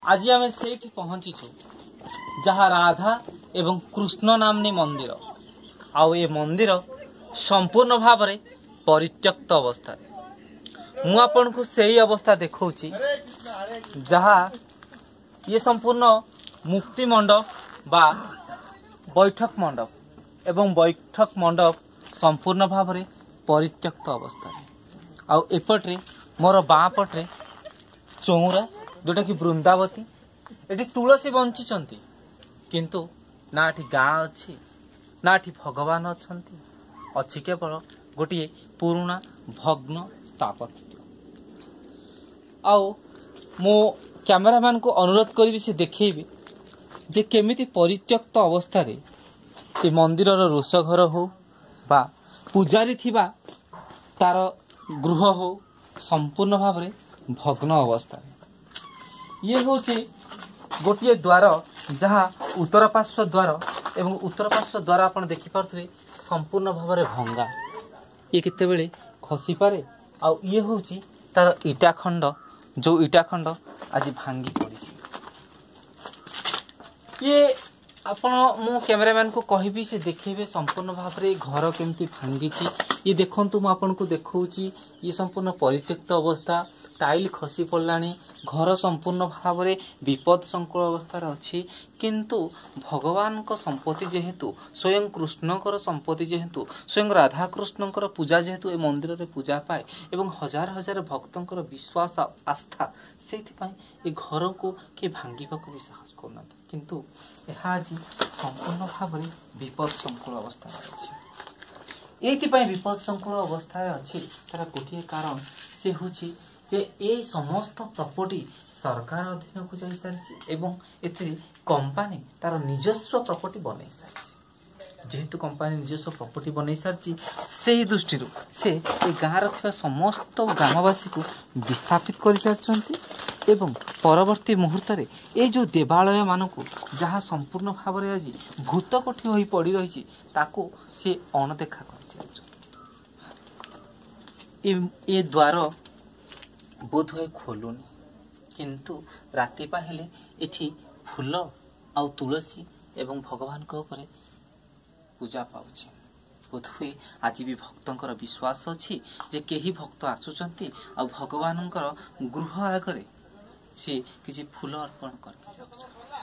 आज आम से पहुंचीचु जहाँ राधा एवं कृष्ण नामनी मंदिर आउ ये मंदिर संपूर्ण भाव में परित्यक्त अवस्था मु आपन को सही अवस्था देखौची जहाँ ये संपूर्ण मुक्ति मंडप बा बैठक मंडप एवं बैठक मंडप संपूर्ण भाव में परित्यक्त अवस्था आउ एपटे मोर बाँ पटे चौरा जोटा कि वृंदावती एटी तुलसी बंचिचंती किंतु ना एटी गाँ अच्छी ना एटी भगवान अच्छंती अच्छी केवल गोटे पुराना भग्न स्थापत्य आउ मो कैमरामैन को अनुरोध करी से देखी जे केमिति परित्यक्त अवस्था रे ए मंदिर रोष घर हो बा पूजारी थिबा तार गृह हो संपूर्ण भाव में भग्न अवस्था ये हूँ गोटे द्वार जहाँ उत्तर पार्श्व द्वार एवं उत्तर पार्श्व द्वार आप देखिपे संपूर्ण भाव में भंगा ये केतेबेले खसी पारे आउ ये हूँ तार इटा खंड जो इटा खंड आज भांगी पड़ी ये आपण मो कैमरामैन को कहबी से देखेबे संपूर्ण भाव में घर केमती भांगी ये देखंतु मु आपन को देखौची ये संपूर्ण परित्यक्त अवस्था टाइल खसी पड़लानी घर संपूर्ण भाव में विपद संकुल अवस्था अच्छी किंतु भगवान को संपत्ति जेहेतु स्वयं कृष्णकर संपत्ति जेहेतु स्वयं राधा कृष्णकर पूजा जेहेतु ए मंदिर रे पूजा पाए एवं हजार हजार भक्तंकर विश्वास आस्था से घर को किए भांगा को भी साहस करना किंतु यह आज संपूर्ण भाव में विपद संकुल अवस्था अच्छी ये विपद संकुल अवस्था अच्छी तार गोटे कारण से हूँ जे ए समस्त प्रॉपर्टी सरकार अधीन को जाई सारी एवं एते कंपनी तार निजस्व प्रॉपर्टी बनई सारी जेहेतु कंपनी निजस्व प्रॉपर्टी बनई सारी से दृष्टि से ए गाँव रा समस्त ग्रामवासी को विस्थापित कर सारी एवं परवर्ती मुहूर्त रे ए जो देवालय मानक जहाँ संपूर्ण भाव में आज भूतकोठी हो पड़ रही ताको से अणदेखा कर ए द्वार बोध हुए खोलुनी किंतु राति पाहिले एठी फूल आउ तुलसी एवं भगवान को ऊपर पूजा पाउछि बोध हुए आज भी भक्तंकर विश्वास अच्छी जे केही भक्त आसुचंती आ भगवानंकर गृह आगरे से किसी फूल अर्पण करके जाउछ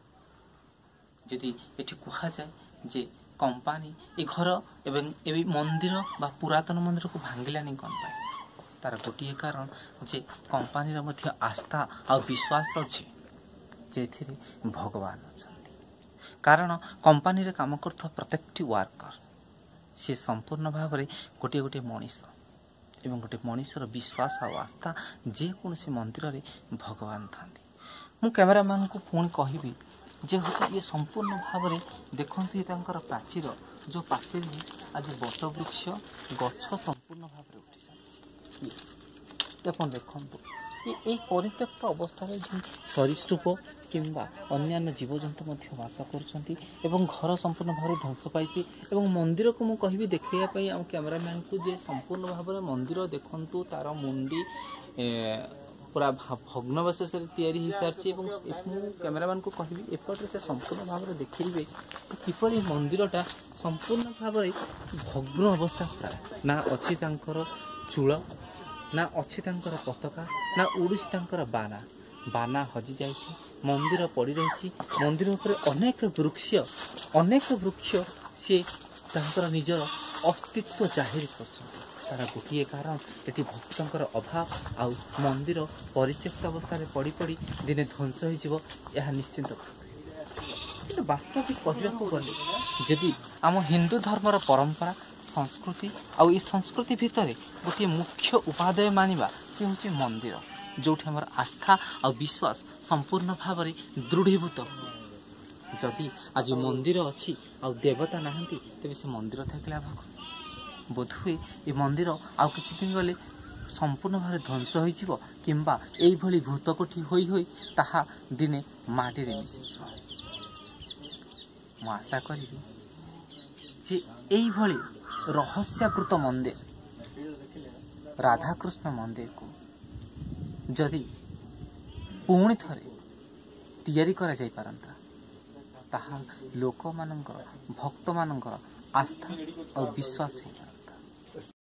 जदि एठी कहा जाए जे कंपनी ए घर एवं ए मंदिर बा पुरातन मंदिर को भांगिलानी कौन पाए तार गोटे कारण जे कंपनी मध्य आस्था और विश्वास अच्छे जे भगवान अच्छा कारण कंपनी रे काम करता प्रत्येक वर्कर से संपूर्ण भाव में गोटे गोटे मनीष एवं गोटे मनीषर विश्वास और आस्था जेकोसी मंदिर रे भगवान था मु कैमरामैन को पुणी कहबी जे हूँ ये संपूर्ण भाव में देखते प्राचीर जो प्राचीर आज बट वृक्ष गछ संपूर्ण भाव में उठी सारी आप देखु ये परित्यक्त अवस्था सरीसृप किंबा अन्य जीवजंतु बास कर घर संपूर्ण भाव में ध्वंस पाई मंदिर को मुझे कहबी देखापी आम कैमरामैन को जे संपूर्ण भाव में मंदिर देखु तार मुंडी पूरा भग्नवशेष तैयारी हो सारी कैमरामैन को कहबी एपटे से संपूर्ण भाव में देखिए किपरि मंदिरटा संपूर्ण भाव में भग्न अवस्था प्राय ना अच्छी चूल ना अच्छी पताका ना उड़ूसी बाना बाना हजि जाए मंदिर पड़ रही मंदिर उपर अनेक वृक्ष सी निजर अस्तित्व जाहिर कर तार गोटे कारण ये भक्तंकर अभाव आउ मंदिर परित्यक्त अवस्था पड़ी पड़ी दिने ध्वंस हो निश्चिंत वास्तविक कहवाक गले जदि आम हिंदू धर्मर परंपरा संस्कृति आउ ये संस्कृति भितर गोटे मुख्य उपादेय मानिबा से हूँ मंदिर जो आम आस्था और विश्वास संपूर्ण भाव में दृढ़ीभूत हुए जदि आज मंदिर अच्छी आ देवता नहांती तेज से मंदिर थे लाभ बोध हुए ये मंदिर आउ किछि दिन गले संपूर्ण भाव ध्वंस हो किंबा एभली भूतकोठी होई ताहा दिने माटी रे मिसि मु आशा करी जे एभली रहस्याकृत मंदिर राधाकृष्ण मंदिर को जदि पुणी थरे ତିଆରି କରାଯାଇ ପାରନ୍ତା, ତାହା ଲୋକମାନଙ୍କର ଭକ୍ତମାନଙ୍କର ଆସ୍ଥା ଆଉ ବିଶ୍ୱାସ ହେଇପାରନ୍ତା।